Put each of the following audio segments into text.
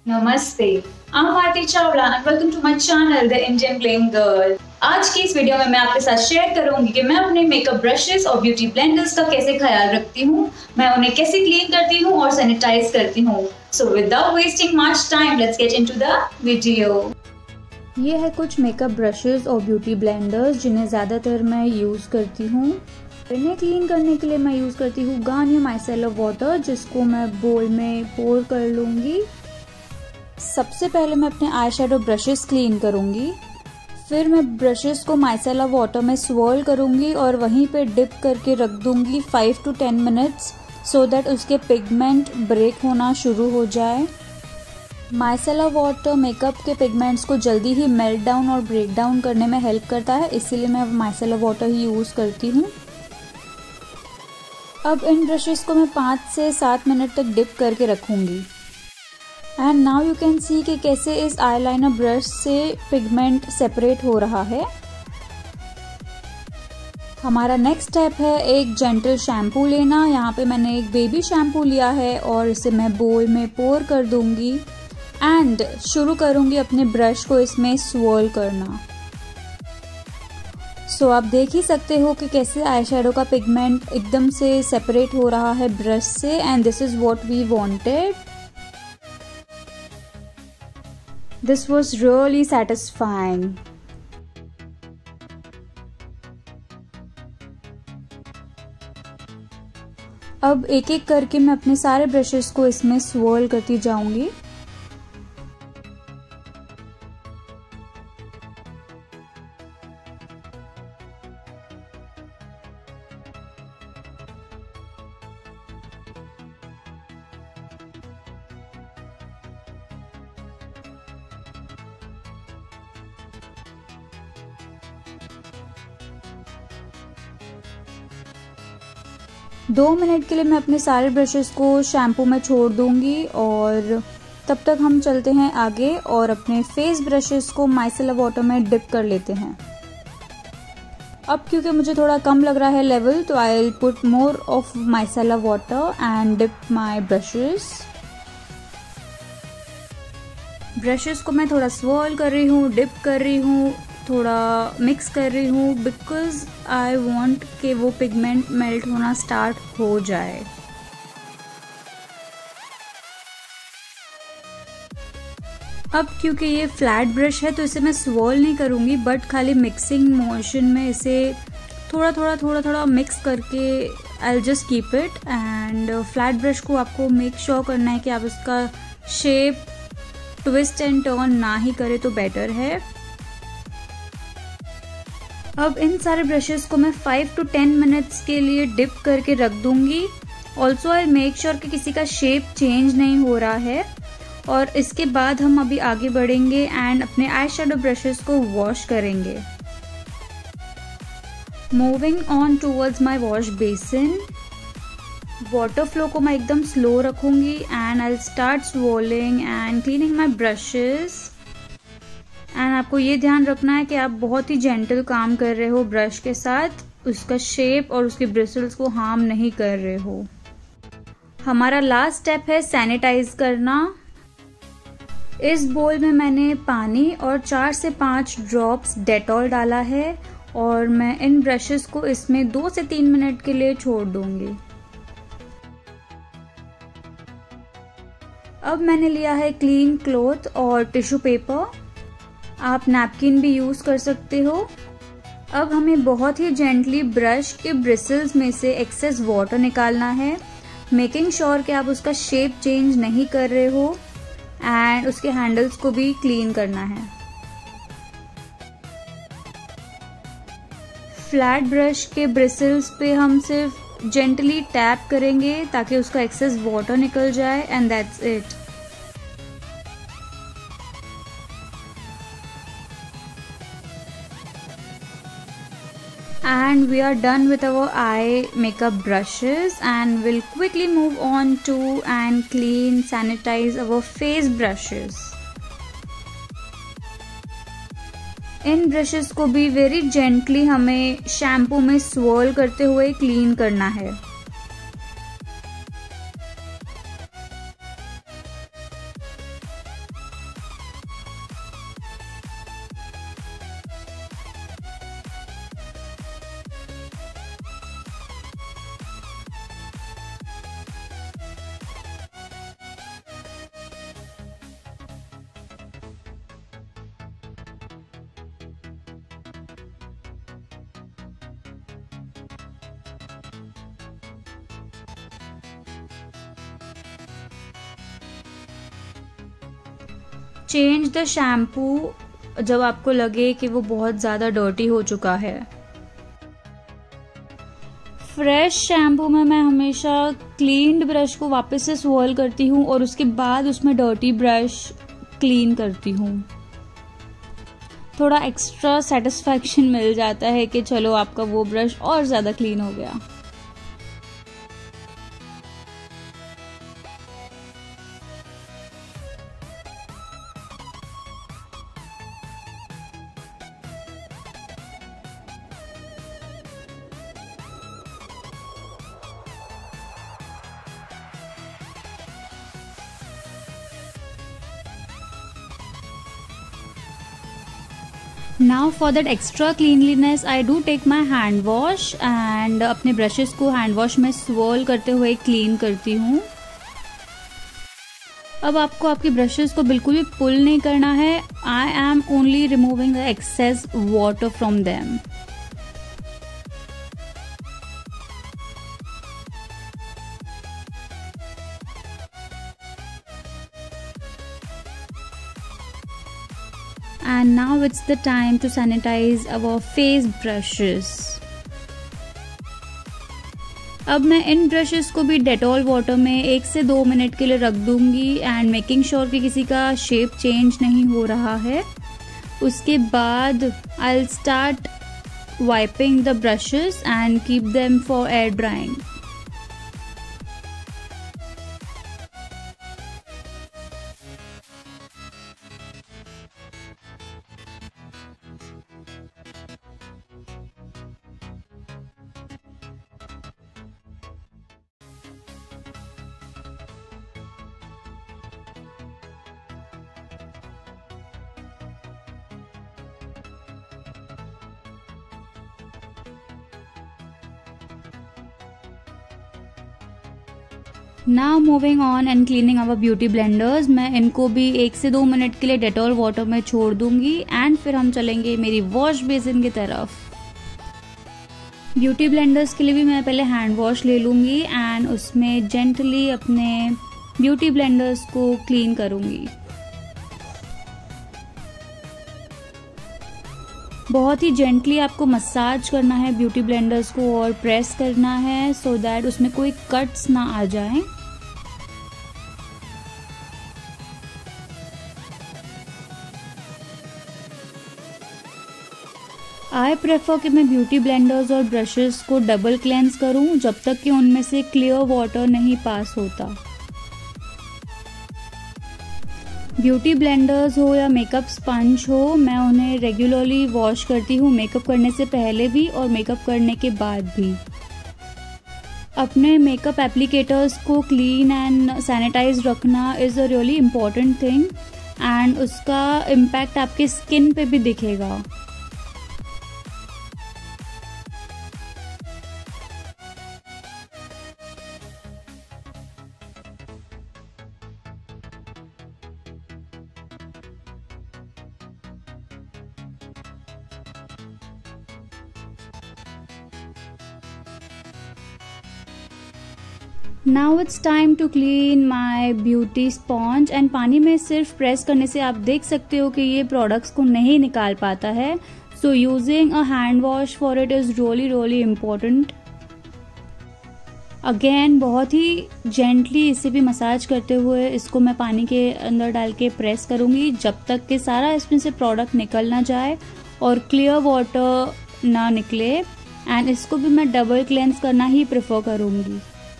नमस्ते, I'm Bharti Chawla and welcome to my channel The Indian Plain Girl। आज की इस वीडियो में मैं आपके साथ शेयर करूंगी कि मैं अपने मेकअप ब्रशेस और ब्यूटी ब्लेंडर्स का कैसे ख्याल रखती हूँ, मैं उन्हें कैसे क्लीन करती हूँ और सैनिटाइज करती हूँ। So without wasting much time, let's get into the video। ये है कुछ मेकअप ब्रशेस और ब्यूटी ब्लेंडर्स जिन्हें ज़्यादातर मैं यूज़ करती हूँ। इन्हें क्लीन करने के लिए मैं यूज़ करती हूँ गार्नियर माइसेलर वाटर, जिसको मैं बोल में पोर कर लूँगी। सबसे पहले मैं अपने आई शेडो ब्रशेस क्लीन करूँगी, फिर मैं ब्रशेस को माइसेलर वाटर में स्वर्ल करूँगी और वहीं पे डिप करके रख दूँगी 5 to 10 मिनट्स सो दैट उसके पिगमेंट ब्रेक होना शुरू हो जाए। माइसेलर वाटर मेकअप के पिगमेंट्स को जल्दी ही मेल्ट डाउन और ब्रेक डाउन करने में हेल्प करता है, इसीलिए मैं माइसेलर वाटर ही यूज़ करती हूँ। अब इन ब्रशेस को मैं 5 से 7 मिनट तक डिप करके रखूँगी। And now you can see कि कैसे इस आईलाइनर ब्रश से पिगमेंट सेपरेट हो रहा है। हमारा नेक्स्ट स्टेप है एक जेंटल शैम्पू लेना। यहाँ पे मैंने एक बेबी शैम्पू लिया है और इसे मैं बोल में पोर कर दूँगी एंड शुरू करूँगी अपने ब्रश को इसमें स्वर्ल करना। सो आप देख ही सकते हो कि कैसे आई शेडो का पिगमेंट एकदम से सेपरेट हो रहा है ब्रश से, and this is what we wanted. This was really satisfying. अब एक एक करके मैं अपने सारे ब्रशेस को इसमें स्वर्ल करती जाऊंगी। दो मिनट के लिए मैं अपने सारे ब्रशेस को शैम्पू में छोड़ दूंगी और तब तक हम चलते हैं आगे और अपने फेस ब्रशेस को माइसेलर वाटर में डिप कर लेते हैं। अब क्योंकि मुझे थोड़ा कम लग रहा है लेवल, तो I will put more of micellar water and dip my brushes. Brushes को मैं थोड़ा स्वर्ल कर रही हूँ, डिप कर रही हूँ, थोड़ा मिक्स कर रही हूँ बिकॉज आई वॉन्ट कि वो पिगमेंट मेल्ट होना स्टार्ट हो जाए। अब क्योंकि ये फ्लैट ब्रश है तो इसे मैं स्वर्ल नहीं करूँगी, बट खाली मिक्सिंग मोशन में इसे थोड़ा थोड़ा मिक्स करके I will just keep it. And flat brush को आपको मेक श्योर करना है कि आप इसका शेप ट्विस्ट एंड टर्न ना ही करें तो बेटर है। अब इन सारे ब्रशेस को मैं 5 to 10 मिनट्स के लिए डिप करके रख दूंगी। ऑल्सो आई मेक श्योर कि किसी का शेप चेंज नहीं हो रहा है। और इसके बाद हम अभी आगे बढ़ेंगे एंड अपने आई शेडो ब्रशेस को वॉश करेंगे। Moving on towards my wash basin. Water flow को मैं एकदम स्लो रखूंगी and I will start swirling and cleaning my brushes. And आपको ये ध्यान रखना है कि आप बहुत ही जेंटल काम कर रहे हो ब्रश के साथ, उसका शेप और उसके ब्रिसल्स को हार्म नहीं कर रहे हो। हमारा लास्ट स्टेप है सैनिटाइज करना। इस बोल में मैंने पानी और 4 से 5 ड्रॉप्स डेटॉल डाला है और मैं इन ब्रशेस को इसमें 2 से 3 मिनट के लिए छोड़ दूंगी। अब मैंने लिया है क्लीन क्लॉथ और टिश्यू पेपर, आप नैपकिन भी यूज कर सकते हो। अब हमें बहुत ही जेंटली ब्रश के ब्रिसल्स में से एक्सेस वाटर निकालना है, मेकिंग श्योर कि आप उसका शेप चेंज नहीं कर रहे हो एंड उसके हैंडल्स को भी क्लीन करना है। फ्लैट ब्रश के ब्रिसल्स पे हम सिर्फ जेंटली टैप करेंगे ताकि उसका एक्सेस वाटर निकल जाए and that's it. And we are done with our eye makeup brushes and we'll quickly move on to and clean sanitize our face brushes। इन ब्रशेस को भी वेरी जेंटली हमें shampoo में स्वर्ल करते हुए clean करना है। चेंज द शैम्पू जब आपको लगे कि वो बहुत ज़्यादा डर्टी हो चुका है। फ्रेश शैम्पू में मैं हमेशा क्लीन्ड ब्रश को वापस से स्वर्ल करती हूँ और उसके बाद उसमें डर्टी ब्रश क्लीन करती हूँ। थोड़ा एक्स्ट्रा सेटिस्फैक्शन मिल जाता है कि चलो आपका वो ब्रश और ज़्यादा क्लीन हो गया। Now for that extra cleanliness I do take my hand wash and अपने ब्रशेस को हैंड वॉश में swirl करते हुए क्लीन करती हूँ। अब आपको आपके ब्रशेस को बिल्कुल भी पुल नहीं करना है। I am only removing the excess water from them. And now it's the time to sanitize our face brushes. अब मैं इन ब्रशेस को भी डेटॉल वाटर में 1 से 2 मिनट के लिए रख दूंगी एंड मेकिंग श्योर कि किसी का शेप चेंज नहीं हो रहा है। उसके बाद I'll start wiping the brushes and keep them for air drying. Now moving on and cleaning our beauty blenders. मैं इनको भी 1 से 2 मिनट के लिए डेटॉल वाटर में छोड़ दूंगी एंड फिर हम चलेंगे मेरी वॉश बेसिन की तरफ। ब्यूटी ब्लेंडर्स के लिए भी मैं पहले हैंड वॉश ले लूंगी एंड उसमें जेंटली अपने ब्यूटी ब्लेंडर्स को क्लीन करूंगी। बहुत ही जेंटली आपको मसाज करना है ब्यूटी ब्लेंडर्स को और प्रेस करना है सो दैट उसमें कोई कट्स ना आ जाएं। आई प्रेफर कि मैं ब्यूटी ब्लेंडर्स और ब्रशेस को डबल क्लेंस करूं जब तक कि उनमें से क्लियर वाटर नहीं पास होता। ब्यूटी ब्लेंडर्स हो या मेकअप स्पंज हो, मैं उन्हें रेगुलरली वॉश करती हूँ मेकअप करने से पहले भी और मेकअप करने के बाद भी। अपने मेकअप एप्लीकेटर्स को क्लीन एंड सैनिटाइज रखना is a really important thing and उसका इम्पैक्ट आपके स्किन पे भी दिखेगा। Now it's time to clean my beauty sponge and पानी में सिर्फ प्रेस करने से आप देख सकते हो कि ये प्रोडक्ट्स को नहीं निकाल पाता है। So using a hand wash for it is really important. Again बहुत ही जेंटली इसे भी मसाज करते हुए इसको मैं पानी के अंदर डाल के प्रेस करूँगी जब तक कि सारा इसमें से प्रोडक्ट निकल ना जाए और क्लियर वाटर ना निकले एंड इसको भी मैं डबल क्लेंस करना ही प्रेफर करूँगी।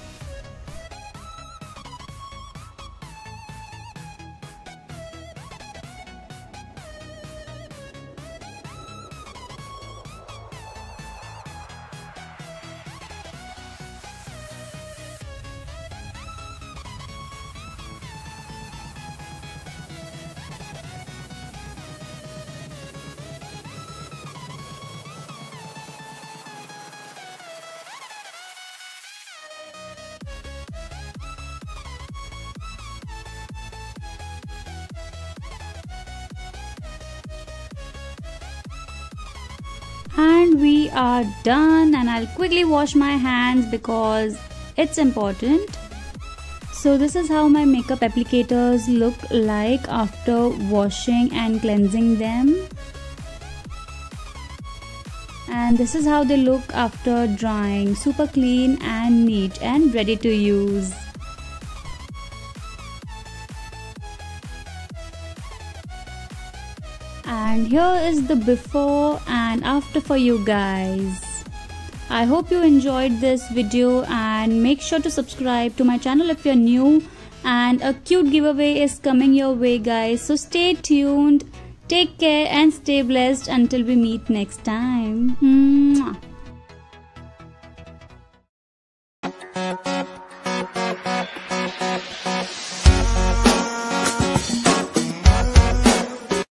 And we are done and I'll quickly wash my hands because it's important. So this is how my makeup applicators look like after washing and cleansing them. And this is how they look after drying, super clean and neat and ready to use. And here is the before and after for you guys. I hope you enjoyed this video, and make sure to subscribe to my channel if you're new, and a cute giveaway is coming your way guys, so stay tuned. Take care and stay blessed until we meet next time. Mwah.